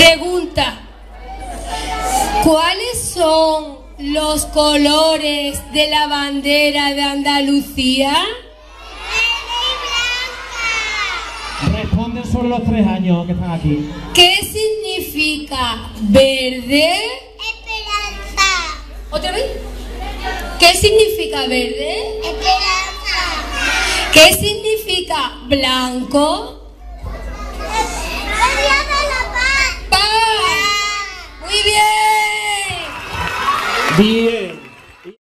Pregunta: ¿cuáles son los colores de la bandera de Andalucía? Responden solo los 3 años que están aquí. ¿Qué significa verde? Esperanza. ¿Otra vez? ¿Qué significa verde? Esperanza. ¿Qué significa blanco?